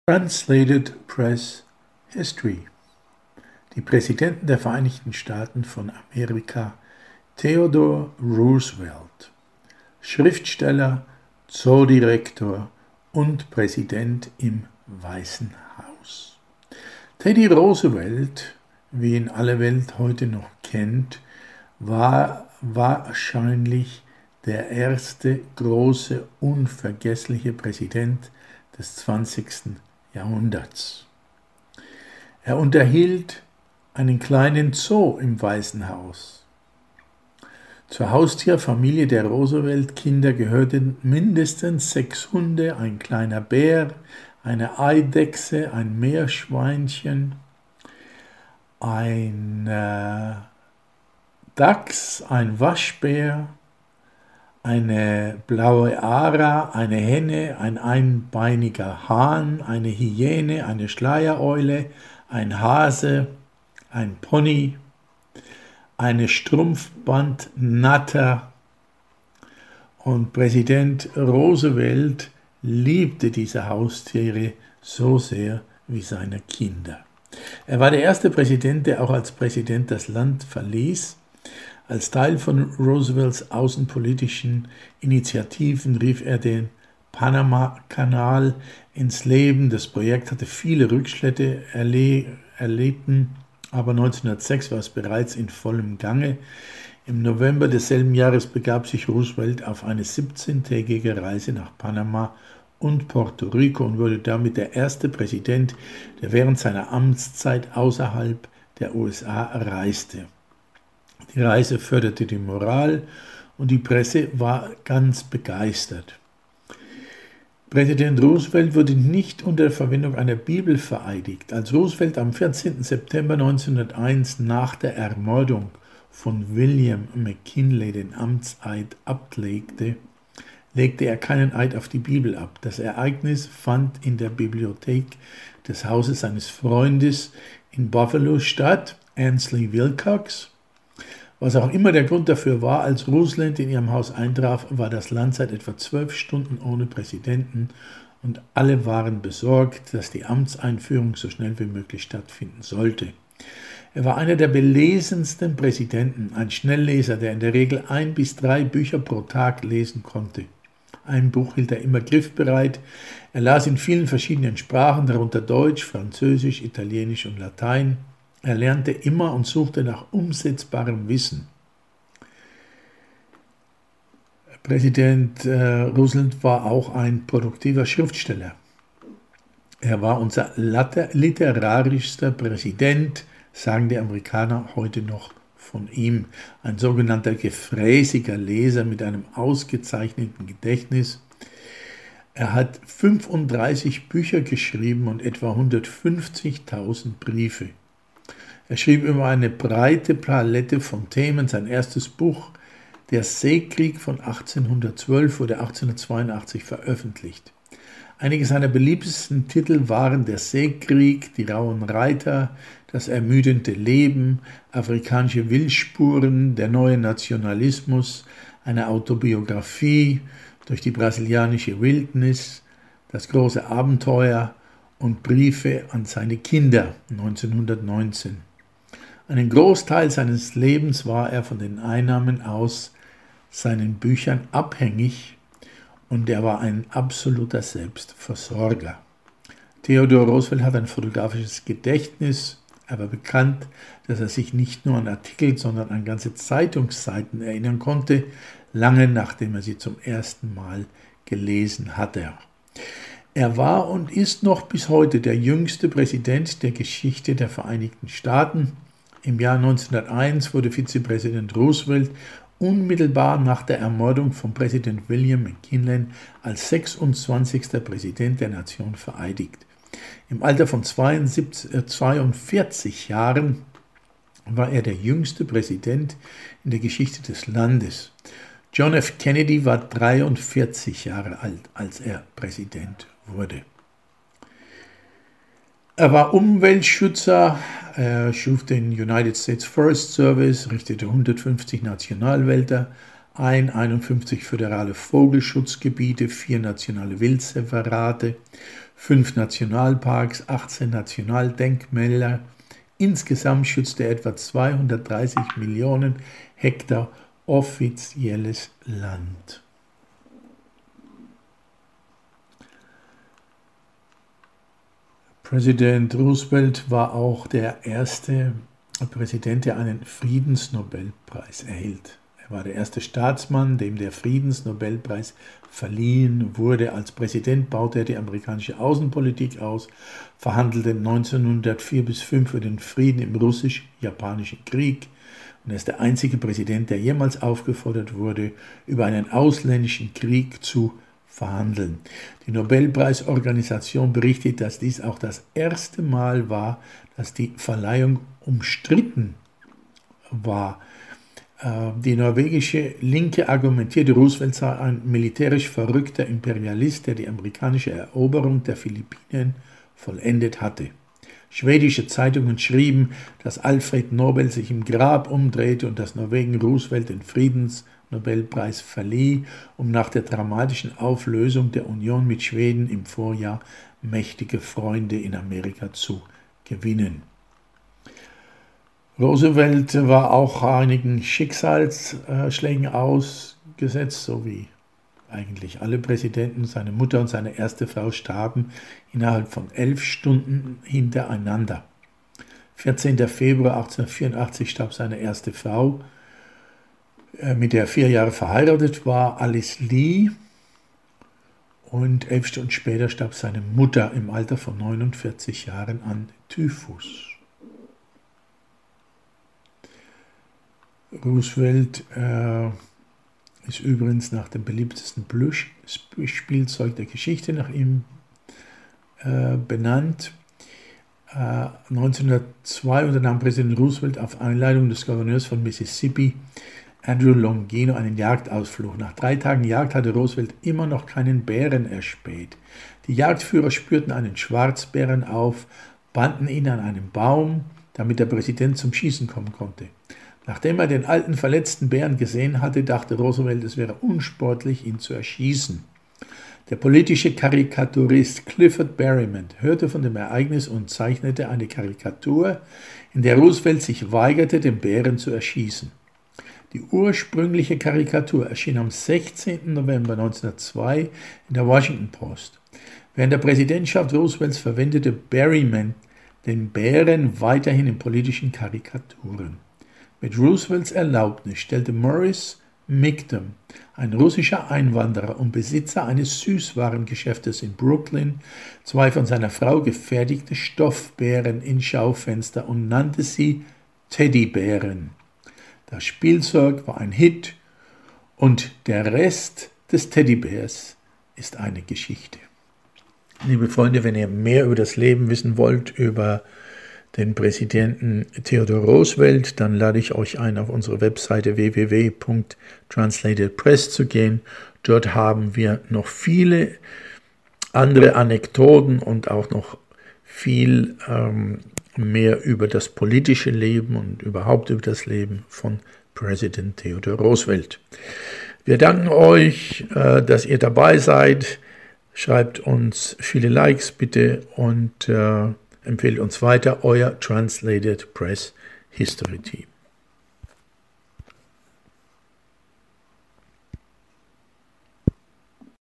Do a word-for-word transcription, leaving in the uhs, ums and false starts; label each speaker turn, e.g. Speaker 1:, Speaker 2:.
Speaker 1: Translated Press History. Die Präsidenten der Vereinigten Staaten von Amerika Theodore Roosevelt, Schriftsteller, Zoodirektor und Präsident im Weißen Haus. Teddy Roosevelt, wie ihn alle Welt heute noch kennt, war wahrscheinlich der erste große, unvergessliche Präsident des zwanzigsten Jahrhunderts. Er unterhielt einen kleinen Zoo im Weißen Haus. Zur Haustierfamilie der Roosevelt-Kinder gehörten mindestens sechs Hunde, ein kleiner Bär, eine Eidechse, ein Meerschweinchen, ein äh, Dachs, ein Waschbär, eine blaue Ara, eine Henne, ein einbeiniger Hahn, eine Hyäne, eine Schleiereule, ein Hase, ein Pony, eine Strumpfbandnatter. Und Präsident Roosevelt liebte diese Haustiere so sehr wie seine Kinder. Er war der erste Präsident, der auch als Präsident das Land verließ. Als Teil von Roosevelts außenpolitischen Initiativen rief er den Panama-Kanal ins Leben. Das Projekt hatte viele Rückschritte erle erlitten, aber neunzehnhundertsechs war es bereits in vollem Gange. Im November desselben Jahres begab sich Roosevelt auf eine siebzehntägige Reise nach Panama und Puerto Rico und wurde damit der erste Präsident, der während seiner Amtszeit außerhalb der U S A reiste. Die Reise förderte die Moral und die Presse war ganz begeistert. Präsident Roosevelt wurde nicht unter der Verwendung einer Bibel vereidigt. Als Roosevelt am vierzehnten September neunzehnhunderteins nach der Ermordung von William McKinley den Amtseid ablegte, legte er keinen Eid auf die Bibel ab. Das Ereignis fand in der Bibliothek des Hauses seines Freundes in Buffalo statt, Ansley Wilcox. Was auch immer der Grund dafür war, als Roosevelt in ihrem Haus eintraf, war das Land seit etwa zwölf Stunden ohne Präsidenten und alle waren besorgt, dass die Amtseinführung so schnell wie möglich stattfinden sollte. Er war einer der belesensten Präsidenten, ein Schnellleser, der in der Regel ein bis drei Bücher pro Tag lesen konnte. Ein Buch hielt er immer griffbereit. Er las in vielen verschiedenen Sprachen, darunter Deutsch, Französisch, Italienisch und Latein. Er lernte immer und suchte nach umsetzbarem Wissen. Präsident äh, Roosevelt war auch ein produktiver Schriftsteller. Er war unser literarischster Präsident, sagen die Amerikaner heute noch von ihm. Ein sogenannter gefräßiger Leser mit einem ausgezeichneten Gedächtnis. Er hat fünfunddreißig Bücher geschrieben und etwa hundertfünfzigtausend Briefe. Er schrieb über eine breite Palette von Themen. Sein erstes Buch, Der Seekrieg von achtzehnhundertzwölf, wurde achtzehnhundertzweiundachtzig veröffentlicht. Einige seiner beliebtesten Titel waren Der Seekrieg, Die rauen Reiter, Das ermüdende Leben, Afrikanische Wildspuren, Der neue Nationalismus, eine Autobiografie, Durch die brasilianische Wildnis, Das große Abenteuer und Briefe an seine Kinder neunzehnhundertneunzehn. Einen Großteil seines Lebens war er von den Einnahmen aus seinen Büchern abhängig und er war ein absoluter Selbstversorger. Theodore Roosevelt hat ein fotografisches Gedächtnis. Er war bekannt, dass er sich nicht nur an Artikel, sondern an ganze Zeitungsseiten erinnern konnte, lange nachdem er sie zum ersten Mal gelesen hatte. Er war und ist noch bis heute der jüngste Präsident der Geschichte der Vereinigten Staaten. Im Jahr neunzehnhunderteins wurde Vizepräsident Roosevelt unmittelbar nach der Ermordung von Präsident William McKinley als sechsundzwanzigster Präsident der Nation vereidigt. Im Alter von zweiundvierzig Jahren war er der jüngste Präsident in der Geschichte des Landes. John F. Kennedy war dreiundvierzig Jahre alt, als er Präsident wurde. Er war Umweltschützer, er schuf den United States Forest Service, richtete hundertfünfzig Nationalwälder ein, einundfünfzig föderale Vogelschutzgebiete, vier nationale Wildreservate, fünf Nationalparks, achtzehn Nationaldenkmäler. Insgesamt schützt er etwa zweihundertdreißig Millionen Hektar offizielles Land. Präsident Roosevelt war auch der erste Präsident, der einen Friedensnobelpreis erhielt. Er war der erste Staatsmann, dem der Friedensnobelpreis verliehen wurde. Als Präsident baute er die amerikanische Außenpolitik aus, verhandelte neunzehnhundertvier bis fünf für den Frieden im russisch-japanischen Krieg und er ist der einzige Präsident, der jemals aufgefordert wurde, über einen ausländischen Krieg zu verhandeln. Die Nobelpreisorganisation berichtet, dass dies auch das erste Mal war, dass die Verleihung umstritten war. Die norwegische Linke argumentierte, Roosevelt sei ein militärisch verrückter Imperialist, der die amerikanische Eroberung der Philippinen vollendet hatte. Schwedische Zeitungen schrieben, dass Alfred Nobel sich im Grab umdrehte und dass Norwegen Roosevelt den Friedensnobelpreis verlieh, um nach der dramatischen Auflösung der Union mit Schweden im Vorjahr mächtige Freunde in Amerika zu gewinnen. Roosevelt war auch einigen Schicksalsschlägen ausgesetzt, so wie eigentlich alle Präsidenten. Seine Mutter und seine erste Frau starben innerhalb von elf Stunden hintereinander. vierzehnten Februar achtzehnhundertvierundachtzig starb seine erste Frau, mit der er vier Jahre verheiratet war, Alice Lee. Und elf Stunden später starb seine Mutter im Alter von neunundvierzig Jahren an Typhus. Roosevelt äh, ist übrigens nach dem beliebtesten Plüschspielzeug der Geschichte nach ihm äh, benannt. Äh, neunzehnhundertzwei unternahm Präsident Roosevelt auf Einladung des Gouverneurs von Mississippi, Andrew Longino, einen Jagdausflug. Nach drei Tagen Jagd hatte Roosevelt immer noch keinen Bären erspäht. Die Jagdführer spürten einen Schwarzbären auf, banden ihn an einen Baum, damit der Präsident zum Schießen kommen konnte. Nachdem er den alten, verletzten Bären gesehen hatte, dachte Roosevelt, es wäre unsportlich, ihn zu erschießen. Der politische Karikaturist Clifford Berryman hörte von dem Ereignis und zeichnete eine Karikatur, in der Roosevelt sich weigerte, den Bären zu erschießen. Die ursprüngliche Karikatur erschien am sechzehnten November neunzehnhundertzwei in der Washington Post. Während der Präsidentschaft Roosevelts verwendete Berryman den Bären weiterhin in politischen Karikaturen. Mit Roosevelts Erlaubnis stellte Maurice Migdom, ein russischer Einwanderer und Besitzer eines Süßwarengeschäftes in Brooklyn, zwei von seiner Frau gefertigte Stoffbären ins Schaufenster und nannte sie Teddybären. Das Spielzeug war ein Hit und der Rest des Teddybärs ist eine Geschichte. Liebe Freunde, wenn ihr mehr über das Leben wissen wollt, über den Präsidenten Theodore Roosevelt, dann lade ich euch ein, auf unsere Webseite w w w punkt translated press zu gehen. Dort haben wir noch viele andere Anekdoten und auch noch viel ähm, mehr über das politische Leben und überhaupt über das Leben von Präsident Theodore Roosevelt. Wir danken euch, äh, dass ihr dabei seid. Schreibt uns viele Likes bitte und äh, empfehlt uns weiter, euer Translated Press History Team.